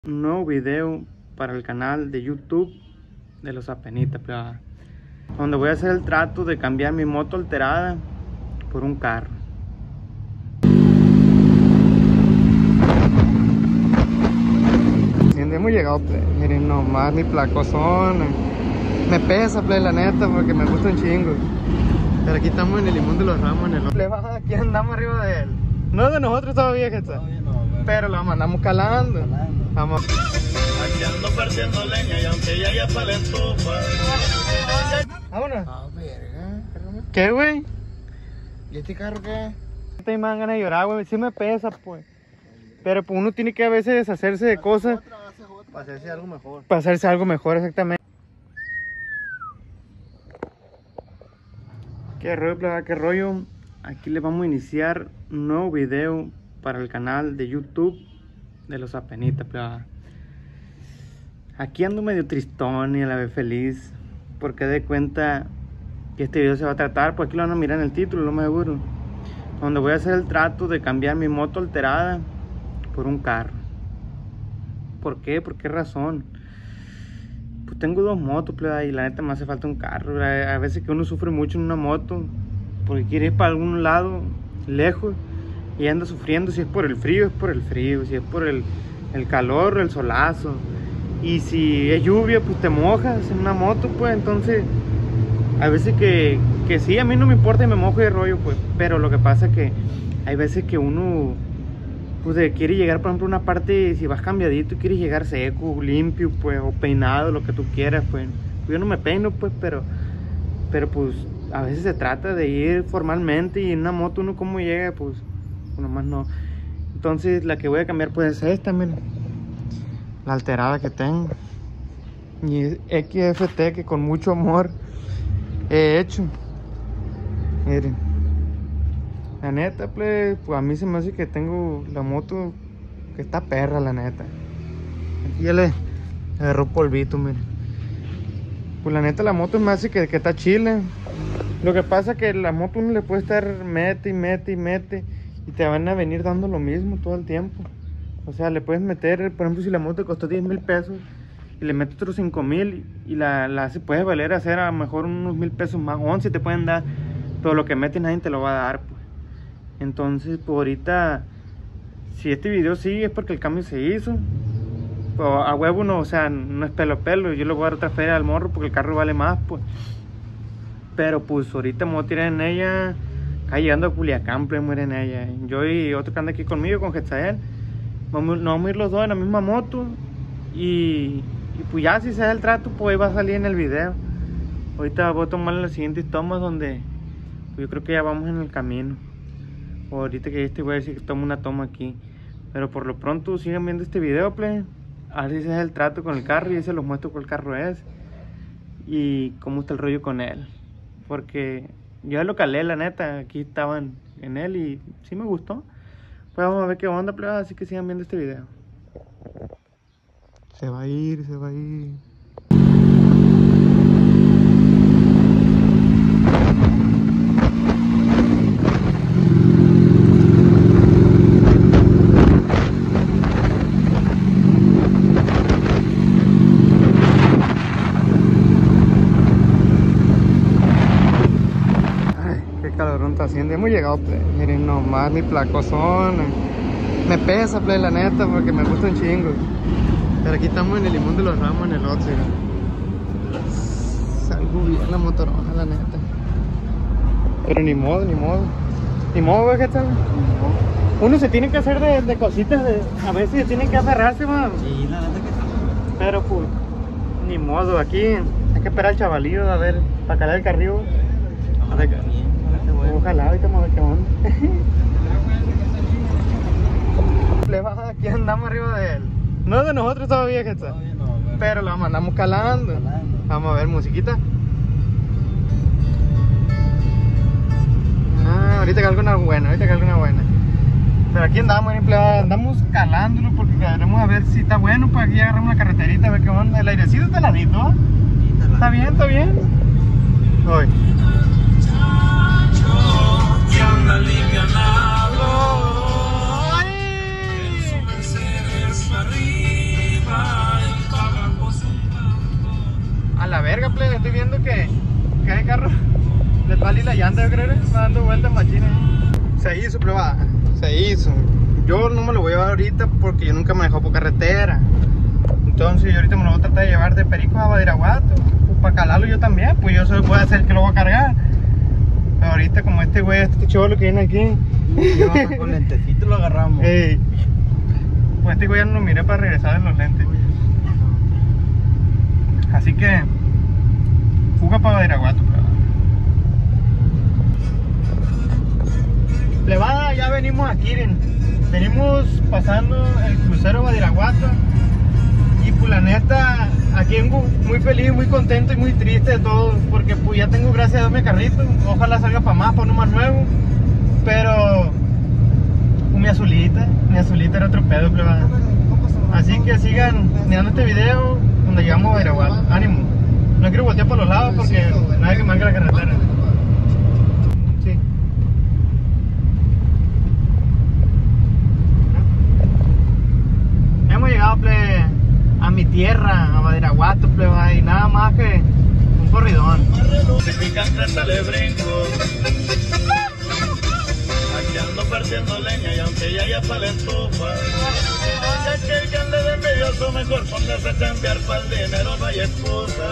Un nuevo video para el canal de YouTube de los Apenitas, donde voy a hacer el trato de cambiar mi moto alterada por un carro. Hemos llegado, miren nomás mi placozón. Me pesa, la neta, porque me gusta un chingo. Pero aquí estamos en el Limón de los Ramos, en el aquí andamos arriba de él. No es de nosotros todavía, que está. Pero lo mandamos calando. Vamos. Aquí ando partiendo leña y aunque ya haya para la estufa. Vámonos. Ah, verga. ¿Qué, güey? ¿Y este carro qué? Me dan ganas de llorar, güey. Sí me pesa, pues. Pero pues uno tiene que a veces deshacerse de cosas Para hacerse algo mejor. para hacerse algo mejor, exactamente. ¿Qué rollo, plebe? ¿Qué rollo? Aquí les vamos a iniciar un nuevo video para el canal de YouTube de los Apenitas, plebe. Aquí ando medio tristón y a la vez feliz, porque de cuenta que este video se va a tratar, pues aquí lo van a mirar en el título, lo más seguro, donde voy a hacer el trato de cambiar mi moto alterada por un carro. ¿Por qué? ¿Por qué razón? Pues tengo dos motos, plebe, y la neta me hace falta un carro, plebe. A veces que uno sufre mucho en una moto porque quiere ir para algún lado lejos y anda sufriendo. Si es por el frío, es por el frío. Si es por el calor, el solazo. Y si es lluvia, pues te mojas en una moto, pues. Entonces, a veces que sí, a mí no me importa y me mojo de rollo, pues. Pero lo que pasa es que hay veces que uno pues quiere llegar, por ejemplo, a una parte, si vas cambiadito y quieres llegar seco, limpio, pues, o peinado, lo que tú quieras, pues. Yo no me peino, pues, pero pues a veces se trata de ir formalmente, y en una moto uno como llega, pues nomás no. Entonces la que voy a cambiar pues es esta, miren, la alterada que tengo, y es XFT, que con mucho amor he hecho. Miren, la neta, pues a mí se me hace que tengo la moto que está perra, la neta. Aquí ya le agarró polvito, miren. Pues la neta, la moto me hace que está chile. Lo que pasa es que la moto uno le puede estar mete y te van a venir dando lo mismo todo el tiempo. O sea, le puedes meter, por ejemplo, si la moto costó 10,000 pesos y le metes otros 5,000 y la se puede valer hacer a lo mejor unos 1,000 pesos más, 11 te pueden dar, pero lo que metes nadie te lo va a dar, pues. Entonces, pues ahorita, si este video sigue es porque el cambio se hizo. Pues a huevo no, o sea, no es pelo a pelo. Yo le voy a dar otra feria al morro porque el carro vale más, pues. Pero pues ahorita me voy a tirar en ella, acá llegando a Culiacán, pues muere en ella. Yo y otro que anda aquí conmigo, con Getzael, nos vamos a ir los dos en la misma moto. Y pues ya si se da el trato, pues ahí va a salir en el video. Ahorita voy a tomar las siguientes tomas donde pues yo creo que ya vamos en el camino. O ahorita que este voy a decir que tomo una toma aquí. Pero por lo pronto sigan viendo este video, play. A ver si se da el trato con el carro y se los muestro cuál carro es y cómo está el rollo con él. Porque yo ya lo calé, la neta, aquí estaban en él y sí me gustó. Pues vamos a ver qué onda, plebe, así que sigan viendo este video. Se va a ir, se va a ir. Calorón está haciendo. Hemos llegado, plebe. Miren nomás mi placozón. Me pesa, plebe, la neta, porque me gusta un chingo. Pero aquí estamos en el Limón de los Ramos, en el otro. Salgo bien la motorona, la neta. Pero ni modo, ni modo. Ni modo, ¿ves qué tal? Uno se tiene que hacer de cositas, a veces se tiene que aferrarse, man. Sí, la neta que sí. Pero pues, ni modo, aquí hay que esperar al chavalillo a ver, para calar el carrillo. A ver, ojalá, ahorita vamos a ver qué onda. Aquí andamos arriba de él. No es de nosotros todavía, que está. Pero lo mandamos calando. Vamos a ver, musiquita. Ahorita que alguna buena, Pero aquí andamos calándolo porque queremos a ver si está bueno. Pues aquí agarramos la carreterita, a ver qué onda. El airecito está heladito, ¿eh? Está bien, está bien. Hoy. salir la llanta, yo creo, va dando vueltas machines. Se hizo, plebada, se hizo. Yo no me lo voy a llevar ahorita porque yo nunca me dejó por carretera. Entonces yo ahorita me lo voy a tratar de llevar de Perico a Badiraguato. Pues para calarlo yo también, pues yo soy, voy a hacer que lo voy a cargar. Pero ahorita como este güey, este cholo que viene aquí. Con lentecito lo agarramos. Pues este güey ya no lo miré para regresar en los lentes. Así que fuga para Badiraguato, plebada, ya venimos aquí, venimos pasando el crucero Badiraguato. Y pues la neta, aquí vengo muy feliz, muy contento y muy triste de todo, porque pues ya tengo, gracias a Dios, mi carrito. Ojalá salga para más, para uno más nuevo. Pero pues, mi azulita era otro pedo, plebada. Así que sigan mirando este video donde llegamos a Badiraguato. Ánimo. No quiero voltear por los lados porque nadie que marque la carretera. Sí. Hemos llegado, a mi tierra, a Badiraguato, plebada, y nada más que un corridón. Si pican cresta le brinco. Aquí ando partiendo leña y aunque ya haya pa' la estufa. Ya que el que ande de envidioso mejor póngase a cambiar pa'l dinero, no hay excusa.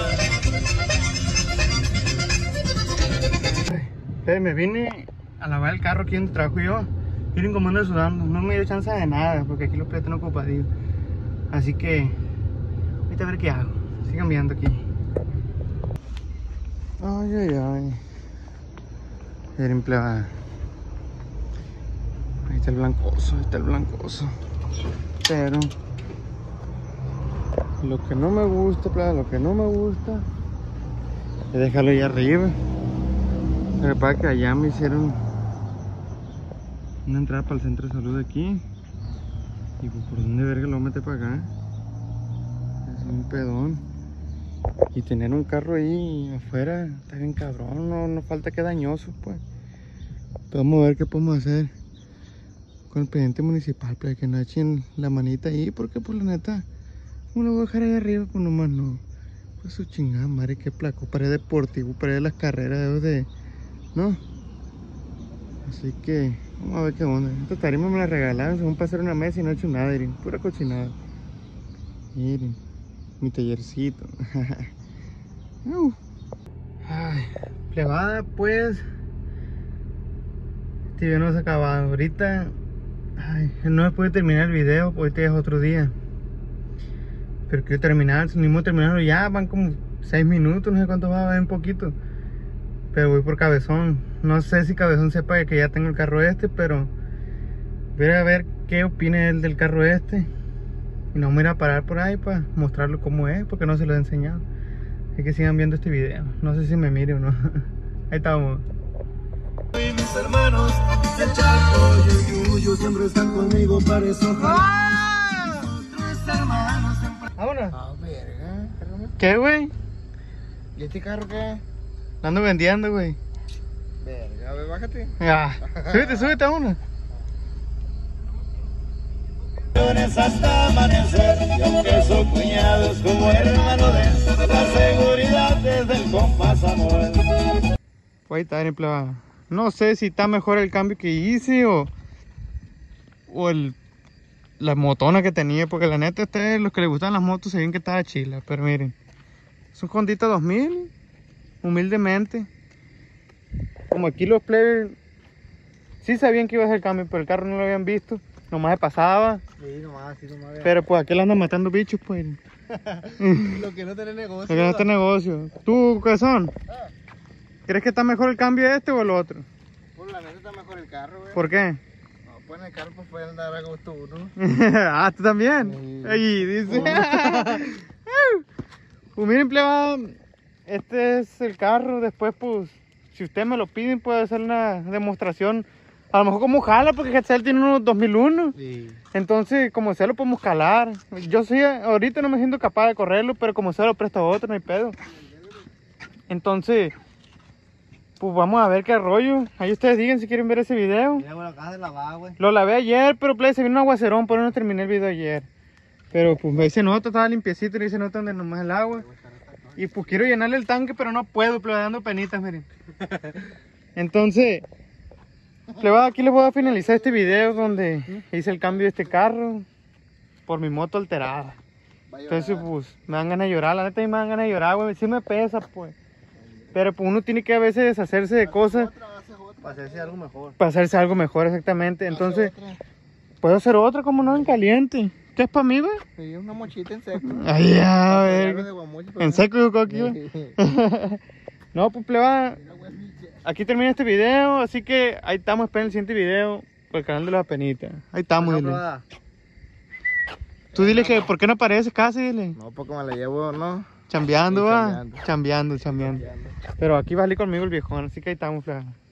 Me vine a lavar el carro aquí donde trabajo yo. Miren cómo ando sudando, no me dio chance de nada porque aquí los plebes están ocupadillos. Así que ahorita a ver qué hago. Sigan viendo aquí. Ay. Miren, plebada. Ahí está el blancoso, Pero lo que no me gusta, plebada, es dejarlo ahí arriba. Lo que pasa es que allá me hicieron una entrada para el centro de salud aquí. Y pues por dónde verga lo mete para acá. Es un pedón. Y tener un carro ahí afuera está bien cabrón, no falta que dañoso, pues. Pero vamos a ver qué podemos hacer con el presidente municipal, para que no echen la manita ahí, porque pues la neta, ¿cómo lo voy a dejar ahí arriba? Pues nomás no. Pues su chingada madre, que placo, pared deportivo, pared de las carreras, ¿no? Así que vamos a ver qué onda. Esta tarima me la regalaron según pasar una mesa y no he hecho nada, miren, pura cochinada. Miren, mi tallercito. Ay, plebada, pues este video no se ha acabado. Ahorita no me pude terminar el video, ahorita es otro día. Pero quiero terminar, si mismo terminarlo ya, van como 6 minutos, no sé cuánto va a ver, un poquito. Pero voy por Cabezón. No sé si Cabezón sepa que ya tengo el carro este, pero voy a ver qué opina él del carro este. Y nos vamos a ir a parar por ahí para mostrarlo cómo es, porque no se lo he enseñado. Así que sigan viendo este video. No sé si me mire o no. Ahí estamos. Y mis hermanos del Chaco y el Yuyo siempre están conmigo para eso. Nuestros hermanos siempre. Vámonos. Ah, verga. ¿Qué, güey? ¿Y este carro qué? Lo ando vendiendo, güey. Verga, a ver, bájate. Ya. Súbete a uno. Hasta amanecer, y aunque son cuñados como hermano de la seguridad desde el compás Samuel. Ahí está, en plebada. No sé si está mejor el cambio que hice o la motona que tenía, porque la neta los que les gustan las motos se ven que estaba chila, pero miren, es un Hondita 2000, humildemente. Como aquí los plebes sí sabían que iba a hacer el cambio, pero el carro no lo habían visto, nomás se pasaba. Sí, nomás. Pero pues aquí le andan matando bichos, pues. Lo que no tiene negocio. Lo que no está negocio. ¿Tú qué son? ¿Crees que está mejor el cambio este o el otro? Pues la neta está mejor el carro, güey. ¿Por qué? No, pues en el carro pues puede andar a gusto uno. Ah, ¿tú también? Sí. Ahí dice. Pues miren, plebada, este es el carro. Después, pues, si ustedes me lo piden, puedo hacer una demostración. A lo mejor como jala, porque Hetzel tiene unos 2001. Sí. Entonces, como sea, lo podemos calar. Yo sí, ahorita no me siento capaz de correrlo, pero como sea, lo presto a otro, no hay pedo. Entonces, pues vamos a ver qué rollo. Ahí ustedes digan si quieren ver ese video. Mira, bueno, acá de lavar, güey. Lo lavé ayer, pero play, se vino un aguacerón, por eso no terminé el video ayer. Pero pues ahí se nota, estaba limpiecito, y ahí se nota donde nomás el agua. Y pues quiero llenarle el tanque, pero no puedo, play, dando penitas, miren. Entonces, aquí les voy a finalizar este video donde hice el cambio de este carro por mi moto alterada. Entonces, pues, me dan ganas de llorar. La neta, me dan ganas de llorar, güey. Sí me pesa, pues. Pero pues uno tiene que a veces deshacerse de cosas. Para hacerse algo mejor. Para hacerse algo mejor, exactamente. Entonces, puedo hacer otra, como no, en caliente. ¿Qué es para mí, güey? Sí, una mochita en seco. Ay, ya, a ver. De guamuchi, pero En no. seco, yo creo aquí, güey. No, pues, pleba, aquí termina este video. Así que ahí estamos, esperen el siguiente video por el canal de Los Apenitas. Ahí estamos, dile. Tú dile que, ¿por qué no apareces casi, dile? No, porque me la llevo, ¿no? Chambeando, Sí, va. Chambeando. Pero aquí va a salir conmigo el viejón, así que ahí estamos, pleba.